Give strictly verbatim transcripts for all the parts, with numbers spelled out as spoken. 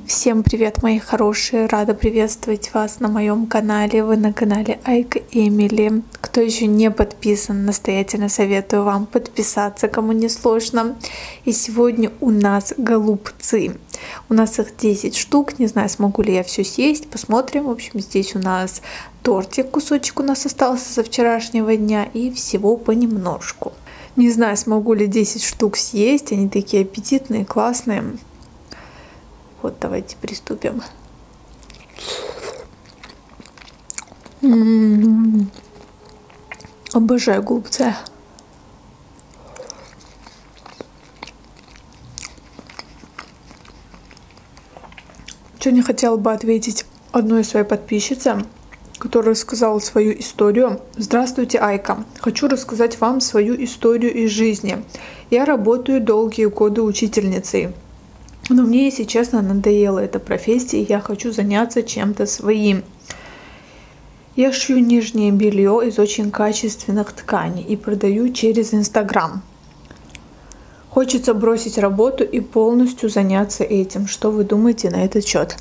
Всем привет, мои хорошие! Рада приветствовать вас на моем канале. Вы на канале Айка Эмили. Кто еще не подписан, настоятельно советую вам подписаться, кому не сложно. И сегодня у нас голубцы. У нас их десять штук. Не знаю, смогу ли я все съесть. Посмотрим. В общем, здесь у нас тортик, кусочек у нас остался со вчерашнего дня. И всего понемножку. Не знаю, смогу ли десять штук съесть. Они такие аппетитные, классные. Вот, давайте приступим. М-м-м. Обожаю голубцы. Сегодня хотела бы ответить одной своей подписчице, которая рассказала свою историю. Здравствуйте, Айка. Хочу рассказать вам свою историю из жизни. Я работаю долгие годы учительницей. Но мне, если честно, надоела эта профессия, и я хочу заняться чем-то своим. Я шью нижнее белье из очень качественных тканей и продаю через Инстаграм. Хочется бросить работу и полностью заняться этим. Что вы думаете на этот счет?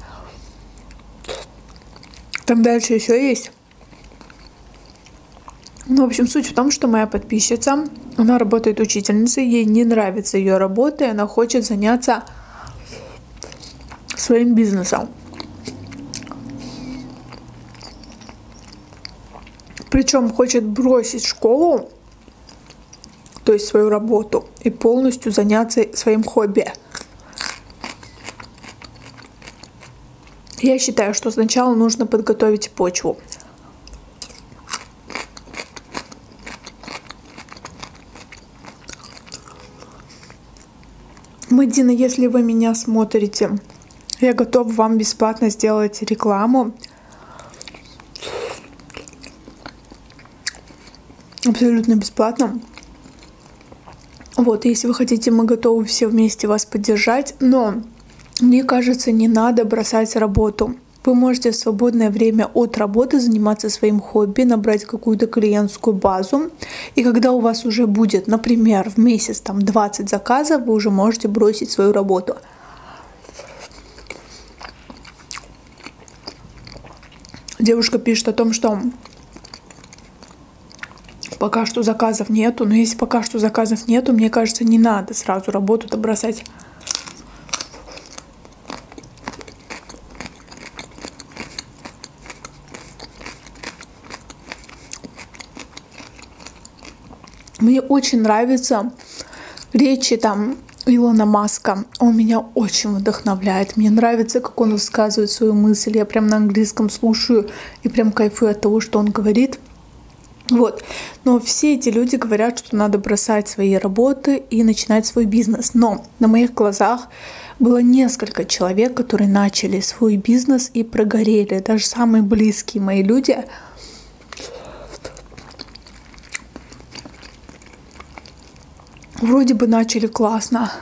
Там дальше еще есть. Ну, в общем, суть в том, что моя подписчица, она работает учительницей, ей не нравится ее работа, и она хочет заняться своим бизнесом. Причем хочет бросить школу, то есть свою работу, и полностью заняться своим хобби. Я считаю, что сначала нужно подготовить почву. Мадина, если вы меня смотрите, я готов вам бесплатно сделать рекламу. Абсолютно бесплатно. Вот, если вы хотите, мы готовы все вместе вас поддержать. Но, мне кажется, не надо бросать работу. Вы можете в свободное время от работы заниматься своим хобби, набрать какую-то клиентскую базу. И когда у вас уже будет, например, в месяц там двадцать заказов, вы уже можете бросить свою работу. Девушка пишет о том, что пока что заказов нету. Но если пока что заказов нету, мне кажется, не надо сразу работу-то бросать. Мне очень нравятся речи там Илона Маска. Он меня очень вдохновляет. Мне нравится, как он высказывает свою мысль. Я прям на английском слушаю и прям кайфую от того, что он говорит. Вот. Но все эти люди говорят, что надо бросать свои работы и начинать свой бизнес. Но на моих глазах было несколько человек, которые начали свой бизнес и прогорели. Даже самые близкие мои люди. Вроде бы начали классно.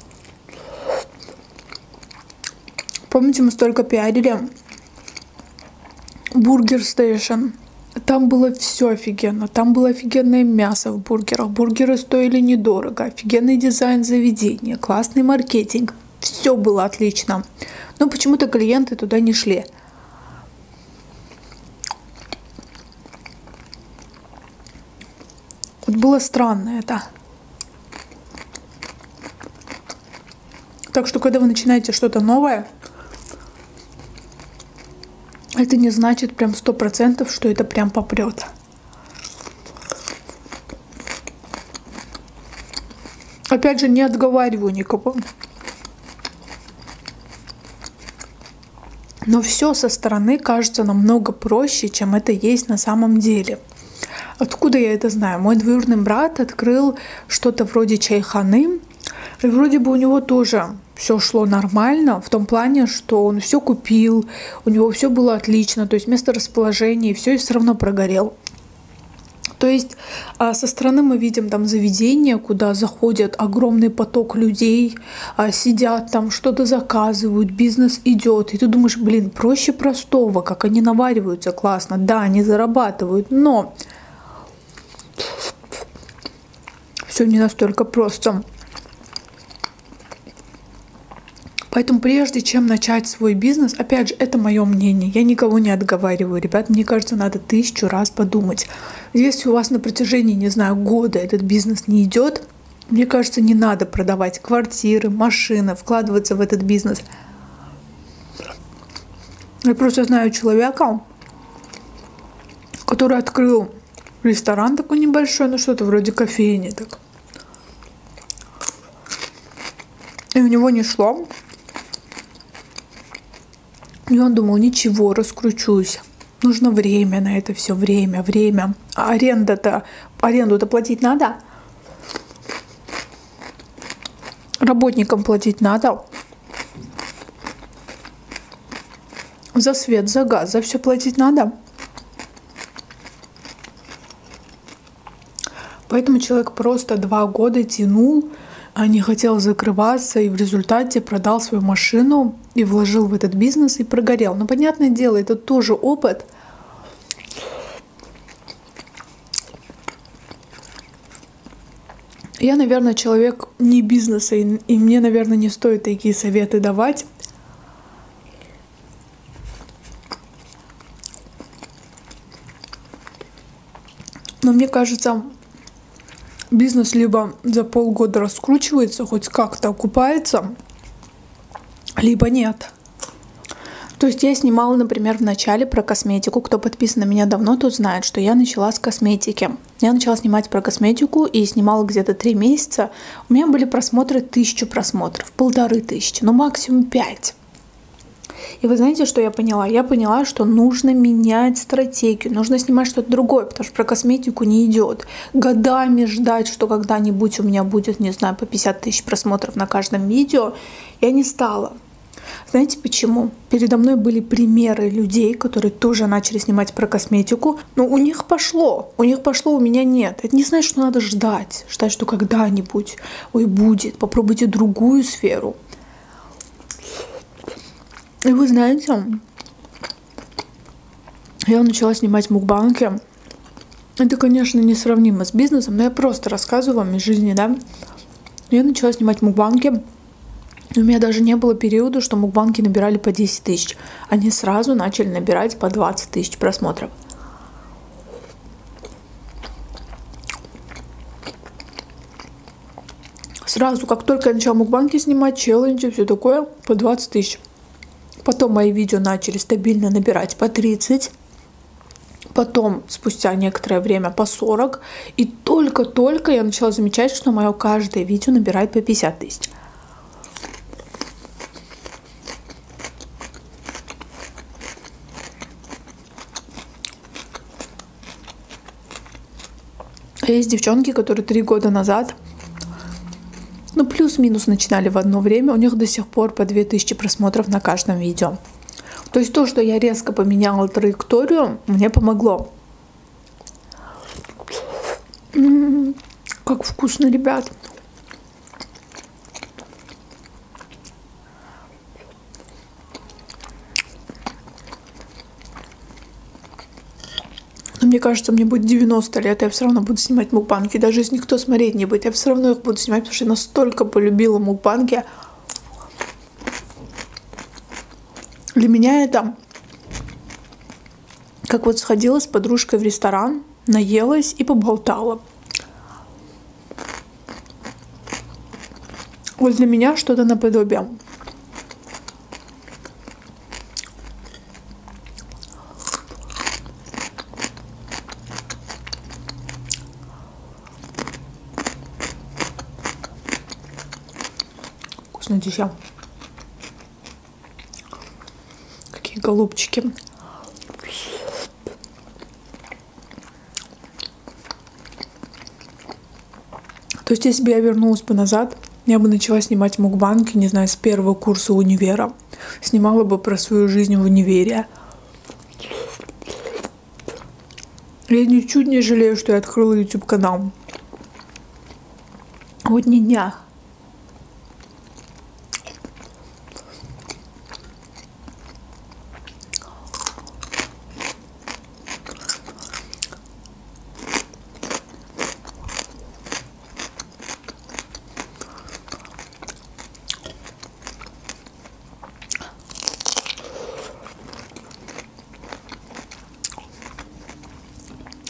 Помните, мы столько пиарили Бургер Стейшн. Там было все офигенно. Там было офигенное мясо в бургерах. Бургеры стоили недорого. Офигенный дизайн заведения. Классный маркетинг. Все было отлично. Но почему-то клиенты туда не шли. Вот было странно это. Так что, когда вы начинаете что-то новое, это не значит прям сто процентов, что это прям попрет. Опять же, не отговариваю никого. Но все со стороны кажется намного проще, чем это есть на самом деле. Откуда я это знаю? Мой двоюродный брат открыл что-то вроде чайханы. И вроде бы у него тоже все шло нормально, в том плане, что он все купил, у него все было отлично, то есть место расположения, и все, и все равно прогорел. То есть со стороны мы видим там заведения, куда заходит огромный поток людей, сидят там, что-то заказывают, бизнес идет, и ты думаешь, блин, проще простого, как они навариваются классно, да, они зарабатывают, но все не настолько просто. Поэтому прежде чем начать свой бизнес, опять же, это мое мнение, я никого не отговариваю. Ребят, мне кажется, надо тысячу раз подумать. Если у вас на протяжении, не знаю, года этот бизнес не идет, мне кажется, не надо продавать квартиры, машины, вкладываться в этот бизнес. Я просто знаю человека, который открыл ресторан такой небольшой, ну что-то вроде кофейни. Так. И у него не шло. И он думал, ничего, раскручусь. Нужно время на это все, время, время. А аренда-то, аренду-то платить надо. Работникам платить надо. За свет, за газ, за все платить надо. Поэтому человек просто два года тянул, а не хотел закрываться, и в результате продал свою машину и вложил в этот бизнес и прогорел. Но, понятное дело, это тоже опыт. Я, наверное, человек не бизнеса, и, и мне, наверное, не стоит такие советы давать. Но мне кажется, бизнес либо за полгода раскручивается, хоть как-то окупается, либо нет. То есть я снимала, например, в начале про косметику. Кто подписан на меня давно, тот знает, что я начала с косметики. Я начала снимать про косметику и снимала где-то три месяца. У меня были просмотры тысячу просмотров, полторы тысячи, ну максимум пять. И вы знаете, что я поняла? Я поняла, что нужно менять стратегию, нужно снимать что-то другое, потому что про косметику не идет. Годами ждать, что когда-нибудь у меня будет, не знаю, по пятьдесят тысяч просмотров на каждом видео, я не стала. Знаете почему? Передо мной были примеры людей, которые тоже начали снимать про косметику, но у них пошло, у них пошло, у меня нет. Это не значит, что надо ждать, ждать, что когда-нибудь, ой, будет, попробуйте другую сферу. И вы знаете, я начала снимать мукбанги. Это, конечно, несравнимо с бизнесом, но я просто рассказываю вам из жизни, да. Я начала снимать мукбанги. У меня даже не было периода, что мукбанги набирали по десять тысяч. Они сразу начали набирать по двадцать тысяч просмотров. Сразу, как только я начала мукбанги снимать, челленджи, все такое, по двадцать тысяч. Потом мои видео начали стабильно набирать по тридцать. Потом, спустя некоторое время, по сорок. И только-только я начала замечать, что мое каждое видео набирает по пятьдесят тысяч. А есть девчонки, которые три года назад, ну плюс-минус начинали в одно время, у них до сих пор по две тысячи просмотров на каждом видео. То есть то, что я резко поменяла траекторию, мне помогло. М-м-м, как вкусно, ребят. Но мне кажется, мне будет девяносто лет, я все равно буду снимать мукбанги. Даже если никто смотреть не будет, я все равно их буду снимать, потому что я настолько полюбила мукбанги. Для меня это как вот сходила с подружкой в ресторан, наелась и поболтала. Вот для меня что-то наподобие. Вкуснотища. Какие голубчики. То есть, если бы я вернулась бы назад, я бы начала снимать мукбанги, не знаю, с первого курса универа. Снимала бы про свою жизнь в универе. Я ничуть не жалею, что я открыла YouTube канал. Вот ни дня.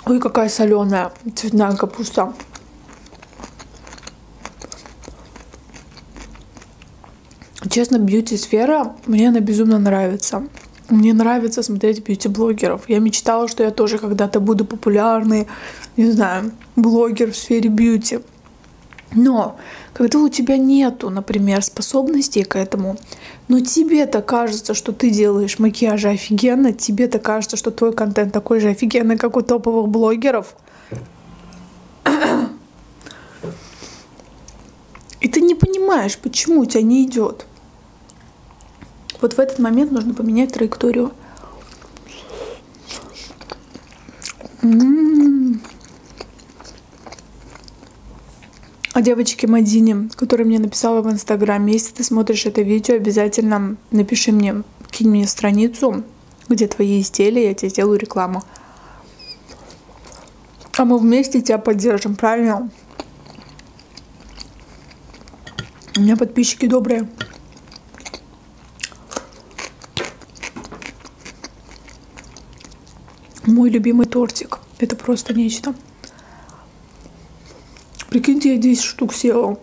Ой, какая соленая цветная капуста. Честно, бьюти-сфера, мне она безумно нравится. Мне нравится смотреть бьюти-блогеров. Я мечтала, что я тоже когда-то буду популярный, не знаю, блогер в сфере бьюти. Но когда у тебя нету, например, способностей к этому, но тебе-то кажется, что ты делаешь макияж офигенно, тебе-то кажется, что твой контент такой же офигенный, как у топовых блогеров, и ты не понимаешь, почему у тебя не идет. Вот в этот момент нужно поменять траекторию. М-м-м. А девочке Мадине, которая мне написала в Инстаграме, если ты смотришь это видео, обязательно напиши мне, кинь мне страницу, где твои изделия, я тебе сделаю рекламу. А мы вместе тебя поддержим, правильно? У меня подписчики добрые. Мой любимый тортик. Это просто нечто. Прикиньте, я десять штук съела.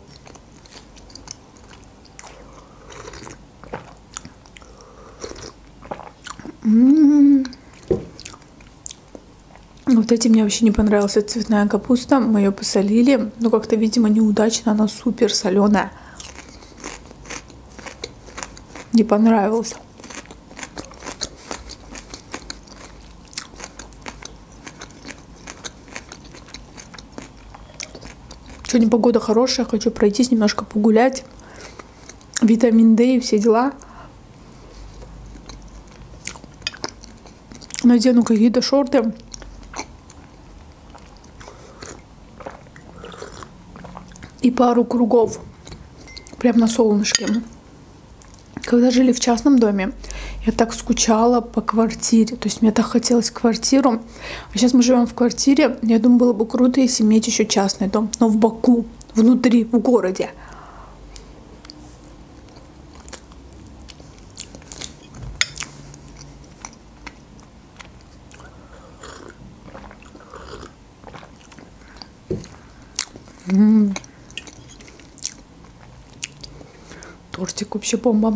М-м-м. Вот эти мне вообще не понравилась цветная капуста. Мы ее посолили. Но как-то, видимо, неудачно. Она супер соленая. Не понравилось. Сегодня погода хорошая, хочу пройтись, немножко погулять. Витамин Д и все дела. Надену какие-то шорты. И пару кругов. Прям на солнышке. Когда жили в частном доме, я так скучала по квартире. То есть мне так хотелось квартиру. А сейчас мы живем в квартире. Я думаю, было бы круто, если иметь еще частный дом. Но в Баку, внутри, в городе. М-м-м. Тортик вообще бомба.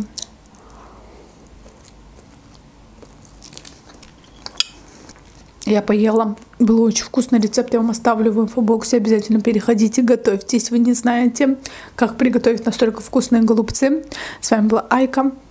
Я поела. Был очень вкусный рецепт. Я вам оставлю в инфобоксе. Обязательно переходите, готовьте. Если вы не знаете, как приготовить настолько вкусные голубцы. С вами была Айка.